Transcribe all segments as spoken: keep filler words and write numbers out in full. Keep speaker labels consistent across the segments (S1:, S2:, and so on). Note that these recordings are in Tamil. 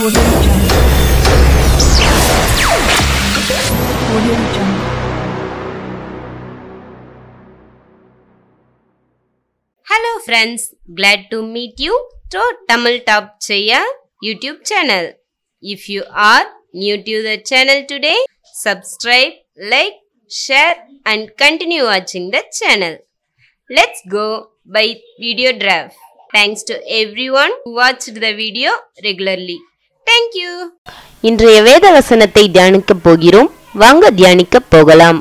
S1: Hello friends, glad to meet you to Tamil Top CHEYYAR YouTube channel. If you are new to the channel today, subscribe, like, share and continue watching the channel. Let's go by video draft. Thanks to everyone who watched the video regularly. Thank you.
S2: இன்றைய வேத வசனத்தை தியானிக்க போகிறோம். வாங்க தியானிக்க போகலாம்.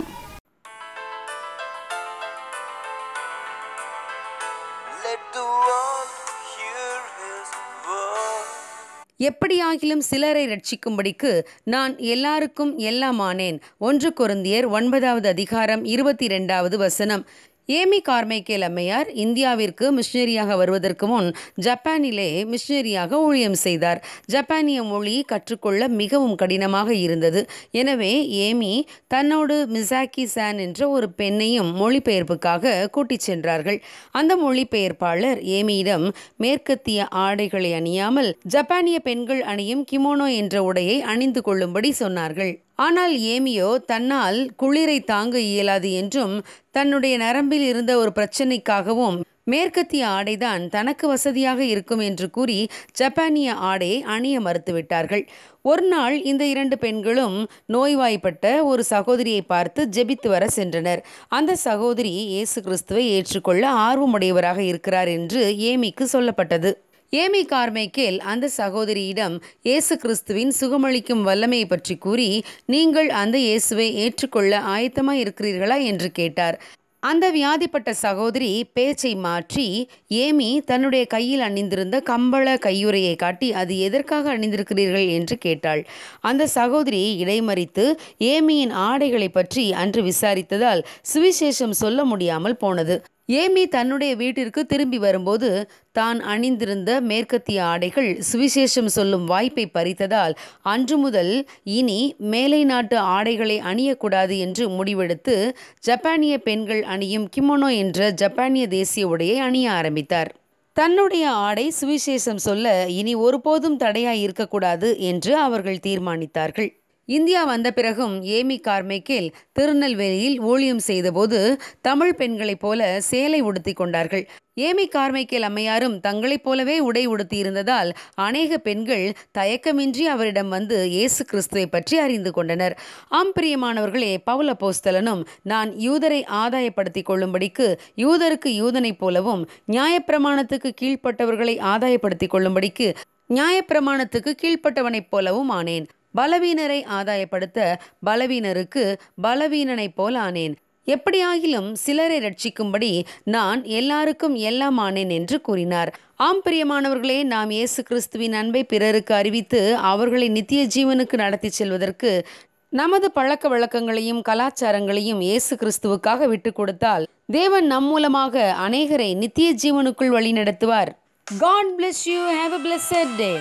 S3: எப்படியாகிலும் சிலரை ரட்சிக்கும்படிக்கு நான் எல்லாருக்கும் எல்லாமானேன். ஒன்று கொரிந்தியர் ஒன்பதாவது அதிகாரம் இருபத்தி இரண்டாவது வசனம். ஏமி கார்மைக்கேல் அம்மையார் இந்தியாவிற்கு மிஷனரியாக வருவதற்கு முன் ஜப்பானிலே மிஷனரியாக ஊழியம் செய்தார். ஜப்பானிய மொழி கற்றுக்கொள்ள மிகவும் கடினமாக இருந்தது. எனவே ஏமி தன்னோடு மிசாக்கி சான் என்ற ஒரு பெண்ணையும் மொழிபெயர்ப்புக்காக கூட்டிச் சென்றார்கள். அந்த மொழிபெயர்ப்பாளர் ஏமியிடம் மேற்கத்திய ஆடைகளை அணியாமல் ஜப்பானிய பெண்கள் அணியும் கிமோனோ என்ற உடையை அணிந்து கொள்ளும்படி சொன்னார்கள். ஆனால் ஏமியோ தன்னால் குளிரை தாங்க இயலாது என்றும் தன்னுடைய நரம்பில் இருந்த ஒரு பிரச்சனைக்காகவும் மேற்கத்திய ஆடைதான் தனக்கு வசதியாக இருக்கும் என்று கூறி ஜப்பானிய ஆடையை அணிய மறுத்துவிட்டார்கள். ஒரு நாள் இந்த இரண்டு பெண்களும் நோய்வாய்ப்பட்ட ஒரு சகோதரியை பார்த்து ஜெபித்து வர சென்றனர். அந்த சகோதரி இயேசு கிறிஸ்துவை ஏற்றுக்கொள்ள ஆர்வமுடையவராக இருக்கிறார் என்று ஏமிக்கு சொல்லப்பட்டது. ஏமி கார்மைக்கேல் அந்த சகோதரியிடம் இயேசு கிறிஸ்துவின் சுகமளிக்கும் வல்லமையை பற்றி கூறி, நீங்கள் அந்த இயேசுவை ஏற்றுக்கொள்ள ஆயத்தமாக இருக்கிறீர்களா என்று கேட்டார். அந்த வியாதிப்பட்ட சகோதரி பேச்சை மாற்றி ஏமி தன்னுடைய கையில் அணிந்திருந்த கம்பள கையுறையை காட்டி, அது எதற்காக அணிந்திருக்கிறீர்கள் என்று கேட்டாள். அந்த சகோதரி இடைமறித்து ஏமியின் ஆடைகளை பற்றி அன்று விசாரித்ததால் சுவிசேஷம் சொல்ல முடியாமல் போனது. ஏமி தன்னுடைய வீட்டிற்கு திரும்பி வரும்போது தான் அணிந்திருந்த மேற்கத்திய ஆடைகள் சுவிசேஷம் சொல்லும் வாய்ப்பை பறித்ததால் அன்று முதல் இனி மேலை நாட்டு ஆடைகளை அணியக்கூடாது என்று முடிவெடுத்து ஜப்பானிய பெண்கள் அணியும் கிமோனோ என்ற ஜப்பானிய தேசிய உடையை அணிய ஆரம்பித்தார். தன்னுடைய ஆடை சுவிசேஷம் சொல்ல இனி ஒருபோதும் தடையாய் இருக்கக்கூடாது என்று அவர்கள் தீர்மானித்தார்கள். இந்தியா வந்த பிறகும் ஏமி கார்மைக்கேல் திருநெல்வேலியில் ஊழியம் செய்தபோது தமிழ் பெண்களைப் போல சேலை உடுத்தி கொண்டார்கள். ஏமி கார்மைக்கேல் அம்மையாரும் தங்களைப் போலவே உடை உடுத்தி இருந்ததால் அநேக பெண்கள் தயக்கமின்றி அவரிடம் வந்து இயேசு கிறிஸ்துவை பற்றி அறிந்து கொண்டனர். ஆம் பிரியமானவர்களே, பவுல் அப்போஸ்தலனும் நான் யூதரை ஆதாயப்படுத்திக் கொள்ளும்படிக்கு யூதருக்கு யூதனைப் போலவும் நியாயப்பிரமாணத்துக்கு கீழ்ப்பட்டவர்களை ஆதாயப்படுத்திக் கொள்ளும்படிக்கு நியாயப்பிரமாணத்துக்கு கீழ்ப்பட்டவனைப் போலவும் ஆனேன். பலவீனரை ஆதாயப்படுத்த பலவீனருக்கு பலவீனனைப் போல் ஆனேன். எப்படியாகிலும் சிலரை ரட்சிக்கும்படி நான் எல்லாருக்கும் எல்லாம் ஆனேன் என்று கூறினார். ஆம் பிரியமானவர்களே, நாம் இயேசு கிறிஸ்துவின் அன்பை பிறருக்கு அறிவித்து அவர்களை நித்திய ஜீவனுக்கு நடத்தி செல்வதற்கு நமது பழக்க வழக்கங்களையும் கலாச்சாரங்களையும் இயேசு கிறிஸ்துவுக்காக விட்டு கொடுத்தால் தேவன் நம் மூலமாக அநேகரை நித்திய ஜீவனுக்குள் வழி நடத்துவார். God bless you. Have a blessed day.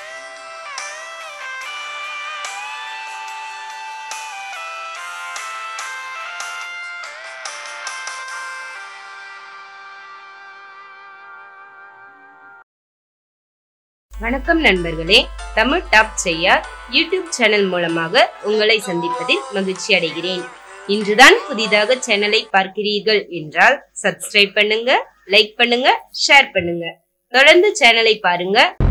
S1: வணக்கம் நண்பர்களே, Tamil top CHEYYAR YouTube channel மூலமாக உங்களை சந்திப்பதில் மகிழ்ச்சி அடைகிறேன். இன்றுதான் புதிதாக சேனலை பார்க்கிறீர்கள் என்றால் சப்ஸ்கிரைப் பண்ணுங்க, லைக் பண்ணுங்க, ஷேர் பண்ணுங்க. தொடர்ந்து சேனலை பாருங்க.